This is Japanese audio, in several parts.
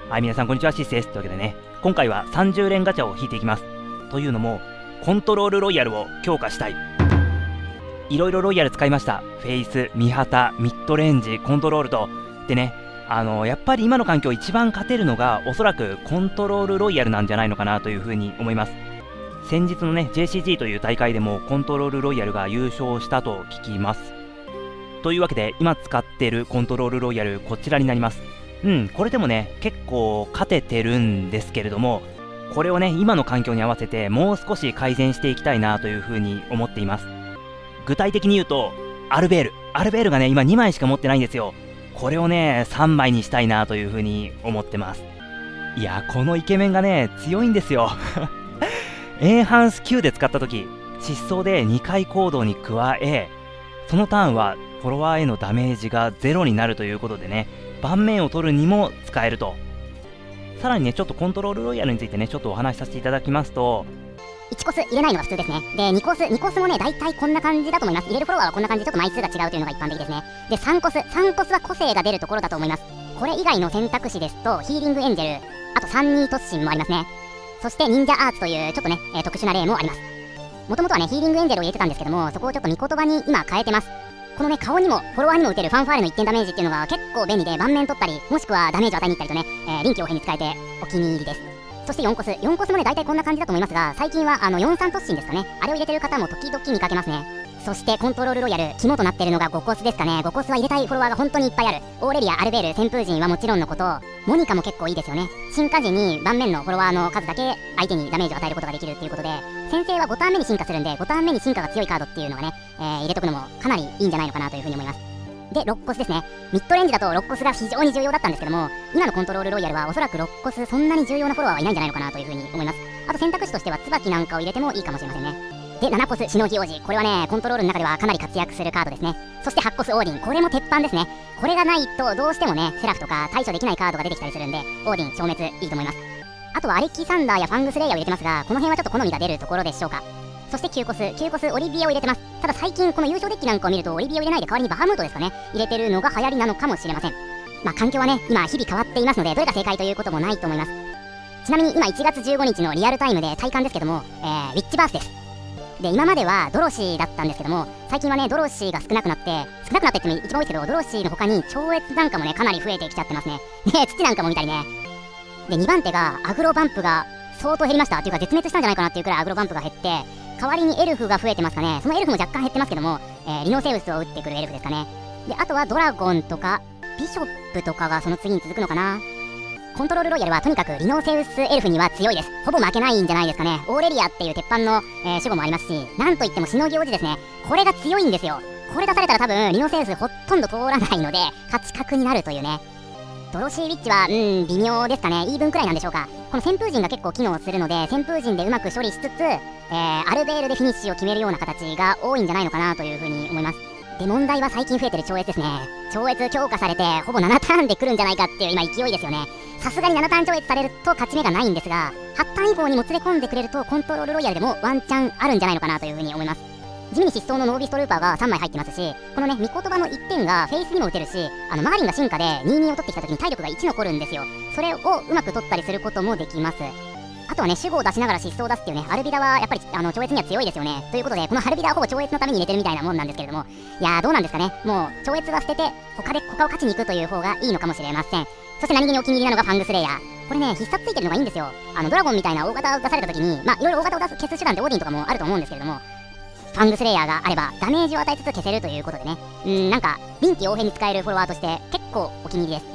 はい、皆さんこんにちは、シスです。というわけでね、今回は30連ガチャを引いていきます。というのも、コントロールロイヤルを強化したい。いろいろロイヤル使いました。フェイス、ミハタ、ミッドレンジ、コントロールと。でね、やっぱり今の環境一番勝てるのが、おそらくコントロールロイヤルなんじゃないのかなというふうに思います。先日のね、JCG という大会でもコントロールロイヤルが優勝したと聞きます。というわけで、今使っているコントロールロイヤル、こちらになります。これでもね、結構勝ててるんですけれども、これをね、今の環境に合わせてもう少し改善していきたいなというふうに思っています。具体的に言うと、アルベールがね、今2枚しか持ってないんですよ。これをね、3枚にしたいなというふうに思ってます。いや、このイケメンがね、強いんですよ。エンハンス9で使った時、疾走で2回行動に加え、そのターンはフォロワーへのダメージが0になるということでね、盤面を取るにも使えると。さらにね、ちょっとコントロールロイヤルについてね、ちょっとお話しさせていただきますと、 1コス入れないのが普通ですね。で、2コスもね、大体こんな感じだと思います。入れるフォロワーはこんな感じでちょっと枚数が違うというのが一般的ですね。で、3コスは個性が出るところだと思います。これ以外の選択肢ですと、ヒーリングエンジェル、あと32突進もありますね。そして忍者アーツというちょっとね、特殊な例もあります。もともとはね、ヒーリングエンジェルを入れてたんですけども、そこをちょっと見言葉に今変えてます。このね、顔にもフォロワーにも打てるファンファーレの1点ダメージっていうのが結構便利で、盤面取ったり、もしくはダメージを与えに行ったりとね、臨機応変に使えてお気に入りです。そして4コスもね、大体こんな感じだと思いますが、最近は43突進ですかね、あれを入れてる方も時々見かけますね。そしてコントロールロイヤル、肝となっているのが5コスですかね。5コスは入れたいフォロワーが本当にいっぱいある。オーレリア、アルベール、旋風陣はもちろんのこと、モニカも結構いいですよね。進化時に盤面のフォロワーの数だけ相手にダメージを与えることができるっていうことで、先生は5ターン目に進化するんで、5ターン目に進化が強いカードっていうのがね、入れとくのもかなりいいんじゃないのかなというふうに思います。で、6コスですね。ミッドレンジだと6コスが非常に重要だったんですけども、今のコントロールロイヤルはおそらく6コスそんなに重要なフォロワーはいないんじゃないのかなというふうに思います。あと選択肢としては椿なんかを入れてもいいかもしれませんね。で、7コスしのぎ王子。これはね、コントロールの中ではかなり活躍するカードですね。そして8コスオーディン。これも鉄板ですね。これがないとどうしてもね、セラフとか対処できないカードが出てきたりするんで、オーディン消滅いいと思います。あとはアレキサンダーやファングスレイヤーを入れてますが、この辺はちょっと好みが出るところでしょうか。そして9コスオリビエを入れてます。ただ最近この優勝デッキなんかを見るとオリビエを入れないで代わりにバハムートですかね、入れてるのが流行りなのかもしれません。まあ環境はね、今日々変わっていますので、どれが正解ということもないと思います。ちなみに今1月15日のリアルタイムで体感ですけども、ウィッチバースです。で、今まではドロシーだったんですけども、最近はね、ドロシーが少なくなってって言っても一番多いですけど、ドロシーの他に超越なんかもね、かなり増えてきちゃってますね。ね、土なんかも見たりね。で、2番手がアグロバンプが相当減りましたっていうか、絶滅したんじゃないかなっていうくらいアグロバンプが減って、代わりにエルフが増えてますかね。そのエルフも若干減ってますけども、リノセウスを打ってくるエルフですかね。で、あとはドラゴンとかビショップとかがその次に続くのかな。コントロールロイヤルはとにかくリノセウスエルフには強いです。ほぼ負けないんじゃないですかね。オーレリアっていう鉄板の、守護もありますし、なんといってもしのぎ王子ですね。これが強いんですよ。これ出されたら多分リノセウスほとんど通らないので、勝ち確になるというね。ドロシーウィッチは、微妙ですかね。イーブンくらいなんでしょうか。この旋風陣が結構機能するので、旋風陣でうまく処理しつつ、アルベールでフィニッシュを決めるような形が多いんじゃないのかなというふうに思います。で、問題は最近増えてる超越ですね。超越強化されて、ほぼ7ターンで来るんじゃないかっていう今勢いですよね。さすがに7ターン超越されると勝ち目がないんですが、8ターン以降にもつれ込んでくれるとコントロールロイヤルでもワンチャンあるんじゃないのかなというふうに思います。地味に疾走のノービストルーパーが3枚入ってますし、このね、見言葉の1点がフェイスにも打てるし、マーリンが進化で22を取ってきた時に体力が1残るんですよ。それをうまく取ったりすることもできます。あとはね、守護を出しながら疾走を出すっていうね、アルビダはやっぱり超越には強いですよね。ということで、このアルビダはほぼ超越のために入れてるみたいなもんなんですけれども、いやー、どうなんですかね。もう、超越は捨てて、他を勝ちに行くという方がいいのかもしれません。そして何気にお気に入りなのがファングスレイヤー。これね、必殺ついてるのがいいんですよ。ドラゴンみたいな大型を出された時に、まあ、いろいろ大型を消す手段ってオーディンとかもあると思うんですけれども、ファングスレイヤーがあればダメージを与えつつ消せるということでね、なんか臨機応変に使えるフォロワーとして結構お気に入りです。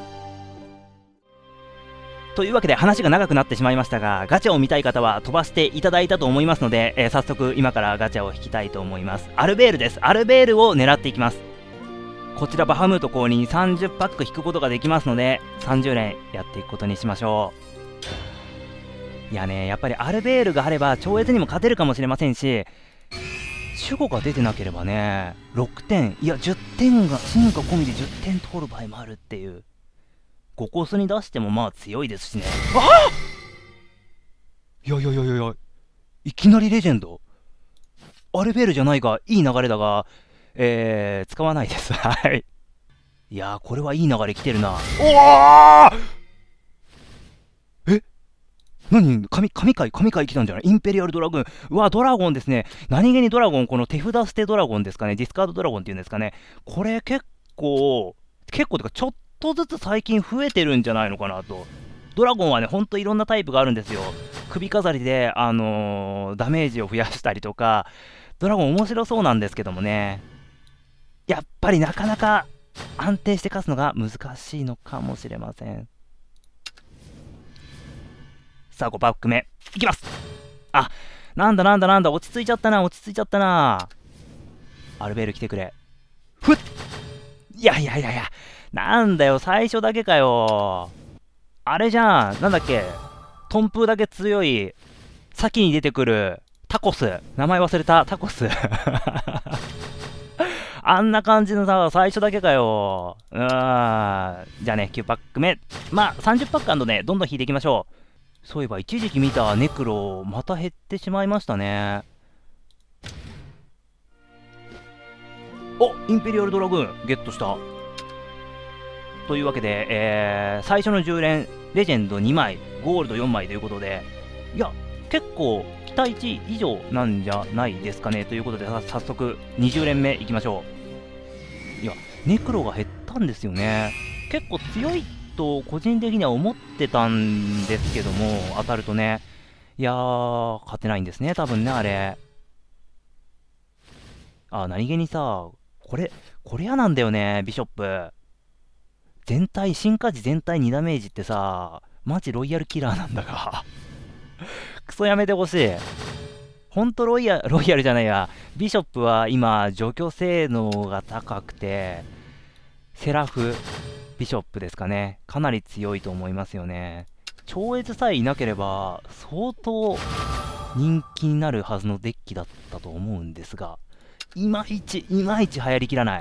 というわけで話が長くなってしまいましたが、ガチャを見たい方は飛ばしていただいたと思いますので、早速今からガチャを引きたいと思います。アルベールです。アルベールを狙っていきます。こちらバハムート公認30パック引くことができますので、30連やっていくことにしましょう。いやね、やっぱりアルベールがあれば超越にも勝てるかもしれませんし、守護が出てなければね、6点、いや10点が進化込みで10点取る場合もあるっていう。5コスに出してもまあ強いですしね。ああ、いきなりレジェンド。アルベールじゃないが、いい流れだが、使わないです。はい。いやー、これはいい流れ来てるな。おお、 神回来たんじゃない？インペリアルドラグーン。うわ、ドラゴンですね。何気にドラゴン、この手札捨てドラゴンですかね。ディスカードドラゴンっていうんですかね。これ結構というか、ちょっとずつ最近増えてるんじゃないのかなと。ドラゴンはね、ほんといろんなタイプがあるんですよ。首飾りで、ダメージを増やしたりとか、ドラゴン面白そうなんですけどもね。やっぱりなかなか安定して勝つのが難しいのかもしれません。さあ、5パック目。いきます。あ、なんだ、落ち着いちゃったな。アルベール来てくれ。ふっ、いや、なんだよ、最初だけかよ。あれじゃん、なんだっけ、トンプだけ強い、先に出てくる、タコス。名前忘れた、タコス。あんな感じのさ、最初だけかよ。じゃあね、9パック目。まあ、30パックね、どんどん引いていきましょう。そういえば、一時期見たネクロ、また減ってしまいましたね。お、インペリアルドラグーン、ゲットした。というわけで、最初の10連、レジェンド2枚、ゴールド4枚ということで、いや、結構、期待値以上なんじゃないですかね。ということで、早速、20連目いきましょう。いや、ネクロが減ったんですよね。結構強いと、個人的には思ってたんですけども、当たるとね。いやー、勝てないんですね、多分ね、あれ。あ、何気にさ、これ嫌なんだよね、ビショップ。進化時全体2ダメージってさ、マジロイヤルキラーなんだが。クソやめてほしい。ほんとロイヤルじゃないや。ビショップは今、除去性能が高くて、セラフ、ビショップですかね。かなり強いと思いますよね。超越さえいなければ、相当人気になるはずのデッキだったと思うんですが、いまいち流行りきらない。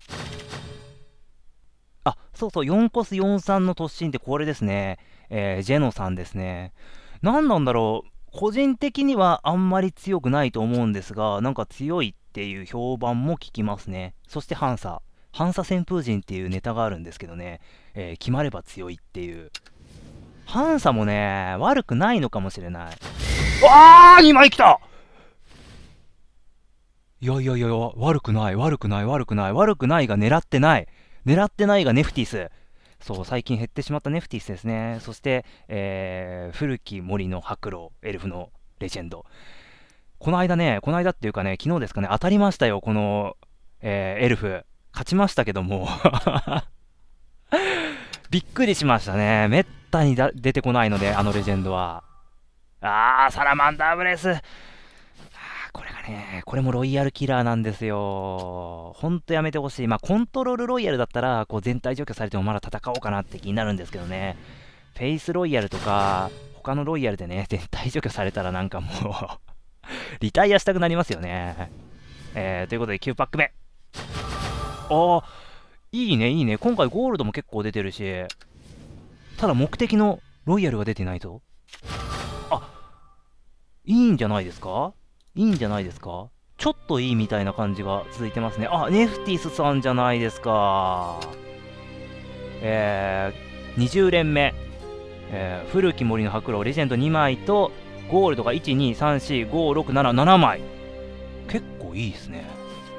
あ、そうそう、4コス43の突進ってこれですね。ジェノさんですね。何なんだろう。個人的にはあんまり強くないと思うんですが、なんか強いっていう評判も聞きますね。そしてハンサ旋風神っていうネタがあるんですけどね、決まれば強いっていう。ハンサもね、悪くないのかもしれない。2枚来た。いや、悪くないが狙ってないがネフティス。そう、最近減ってしまったネフティスですね。そして、古き森の白狼、エルフのレジェンド。この間っていうかね、昨日ですかね、当たりましたよ、この、エルフ。勝ちましたけども。びっくりしましたね。めったに出てこないので、あのレジェンドは。サラマンダーブレス。これがね、これもロイヤルキラーなんですよ。ほんとやめてほしい。まあ、コントロールロイヤルだったら、こう全体除去されてもまだ戦おうかなって気になるんですけどね。フェイスロイヤルとか、他のロイヤルでね、全体除去されたらなんかもうリタイアしたくなりますよね。ということで9パック目。いいね。今回ゴールドも結構出てるし、ただ目的のロイヤルが出てないぞ。いいんじゃないですか？ちょっといいみたいな感じが続いてますね。ネフティスさんじゃないですか。20連目。古き森の白狼レジェンド2枚と、ゴールドが1、2、3、4、5、6、7、7枚。結構いいですね。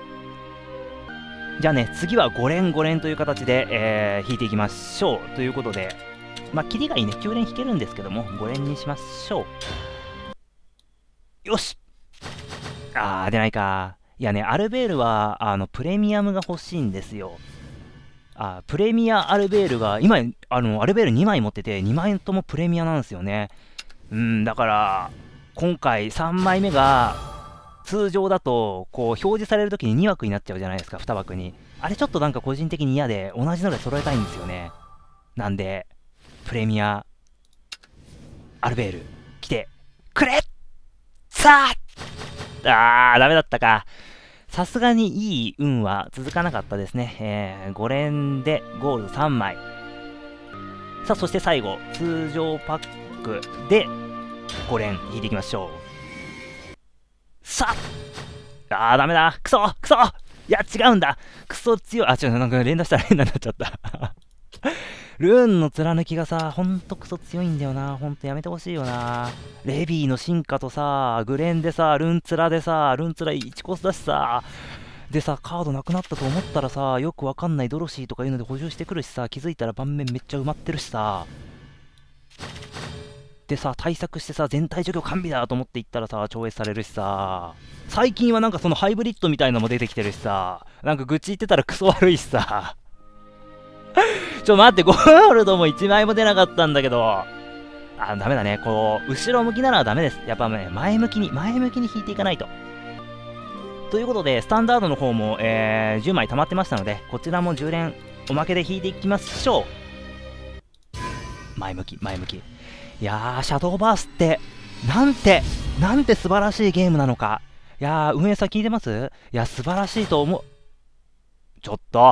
じゃあね、次は5連という形で、引いていきましょう。ということで、まあ、キリがいいね。9連引けるんですけども、5連にしましょう。よし！出ないか。いやね、アルベールは、プレミアムが欲しいんですよ。プレミアアルベールが、今、アルベール2枚持ってて、2枚ともプレミアなんですよね。だから、今回3枚目が、通常だと、こう、表示されるときに2枠になっちゃうじゃないですか、2枠に。あれちょっとなんか個人的に嫌で、同じので揃えたいんですよね。なんで、プレミア、アルベール、来て、くれ！さあ！ダメだったか。さすがにいい運は続かなかったですね。5連でゴールド3枚。さあ、そして最後、通常パックで5連引いていきましょう。さあ！ダメだ。クソ！いや、違うんだ。クソ強い。なんか連打したら変なになっちゃった。 ルーンの貫きがさ、ほんとクソ強いんだよな。ほんとやめてほしいよな。レビーの進化とさ、グレンでさ、ルンツラでさ、ルンツラ1コスだしさ、でさ、カードなくなったと思ったらさ、よくわかんないドロシーとかいうので補充してくるしさ、気づいたら盤面めっちゃ埋まってるしさ、でさ、対策してさ、全体除去完備だと思っていったらさ、超越されるしさ、最近はなんかそのハイブリッドみたいのも出てきてるしさ、なんか愚痴言ってたらクソ悪いしさ、待って、ゴールドも1枚も出なかったんだけど、ダメだね。こう、後ろ向きならダメです。やっぱね、前向きに引いていかないと。ということで、スタンダードの方も、10枚溜まってましたので、こちらも10連おまけで引いていきましょう。前向き。いやー、シャドーバースって、なんて素晴らしいゲームなのか。いやー、運営さん聞いてます？いや、素晴らしいと思う。ちょっと。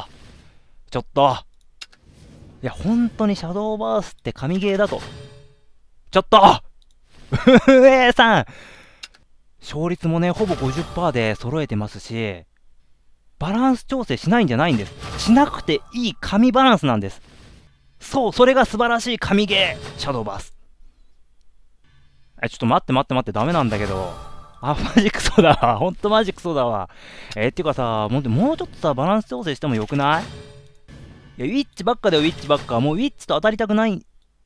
いや、本当にシャドーバースって神ゲーだと。ちょっと運営さん勝率もね、ほぼ 50% で揃えてますし、バランス調整しないんじゃないんです。しなくていい神バランスなんです。そう、それが素晴らしい神ゲー、シャドーバース。ちょっと待って、ダメなんだけど。マジクソだわ。ほんとマジクソだわ。っていうかさ、もうちょっとさ、バランス調整してもよくない？いや、ウィッチばっかだよ、ウィッチばっか。もうウィッチと当たりたくない。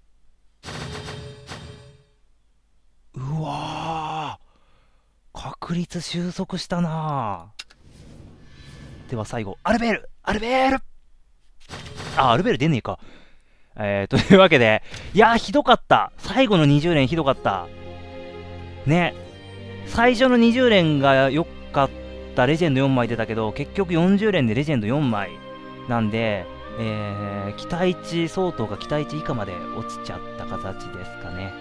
うわー。確率収束したなぁ。では最後、アルベールアルベール出ねえか。というわけで、いやー、ひどかった。最後の20連ひどかった。ね。最初の20連が良かったレジェンド4枚出たけど、結局40連でレジェンド4枚なんで、期待値相当が期待値以下まで落ちちゃった形ですかね。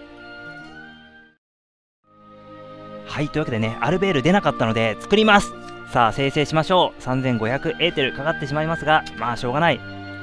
はい、というわけでね、アルベール出なかったので作ります。さあ、生成しましょう。3500エーテルかかってしまいますが、まあしょうがない。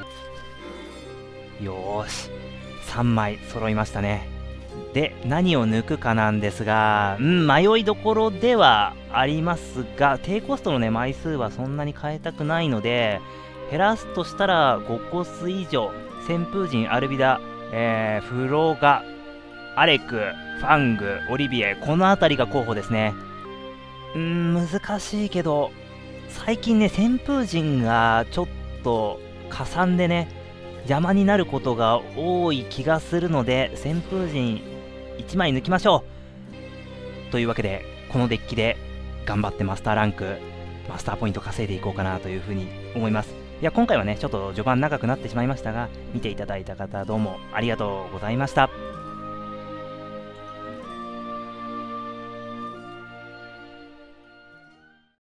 よーし、3枚揃いましたね。で、何を抜くかなんですが、迷いどころではありますが、低コストのね、枚数はそんなに変えたくないので、減らすとしたら5コス以上、旋風神、アルビダ、フロガ、アレク、ファング、オリビエ、この辺りが候補ですね。難しいけど、最近ね、旋風神がちょっとかさんでね、邪魔になることが多い気がするので、旋風神1枚抜きましょう。というわけで、このデッキで頑張ってマスターランク、マスターポイント稼いでいこうかなというふうに思います。いや、今回はね、ちょっと序盤長くなってしまいましたが、見ていただいた方どうもありがとうございました。